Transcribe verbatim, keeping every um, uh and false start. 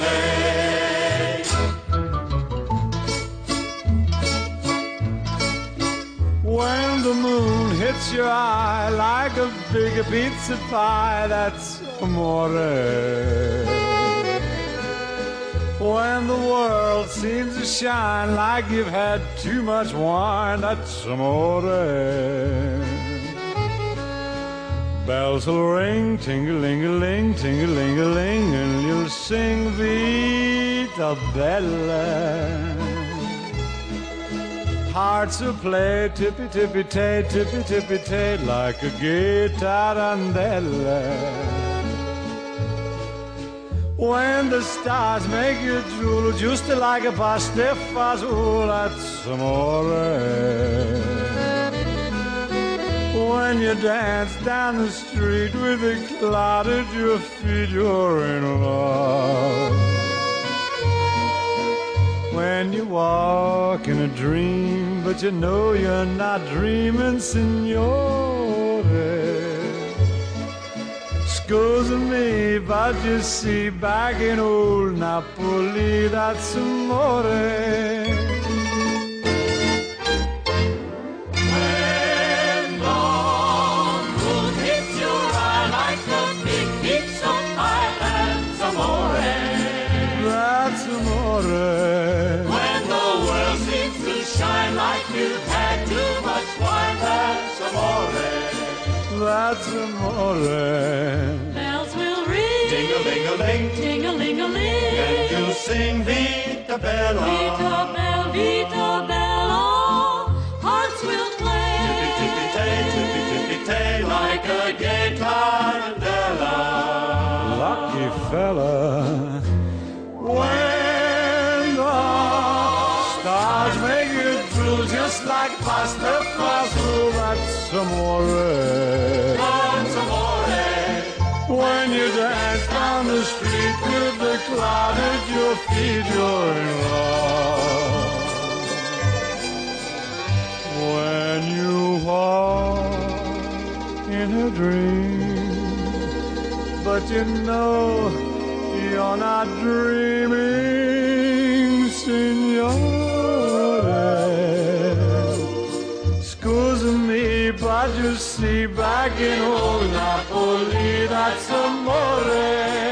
When the moon hits your eye like a big pizza pie, that's amore. When the world seems to shine like you've had too much wine, that's amore. Bells will ring, ting-a-ling-a-ling, ting-a-ling-a-ling, and you'll sing Vita Bella. Hearts will play tippy-tippy-tay, tippy-tippy-tay, like a gay tarantella. When the stars make you drool, just like a pastifazool, that's amore. When you dance down the street with a cloud at your feet, you're in love. When you walk in a dream, but you know you're not dreaming, signore. Scusa me, but you see, back in old Napoli, that's amore. When the world seems to shine like you've had too much wine, that's amore. That's amore. Bells will ring, Ting-a-ling-a-ling, ting-a-ling-a-ling, and you'll sing Vita Bella. Vita Bella, Vita Bella. Hearts will play, Tippy-tippy-tay, tippy-tippy-tay, like a gay tarantella. Lucky fella. When the stars make you drool, just like pasta fazool, that's amore. That's amore. When you dance down the street with the cloud at your feet, you're in love. When you walk in a dream, but you know you're not dreaming, signore. Scusa me, but you see, back in old Napoli, that's amore.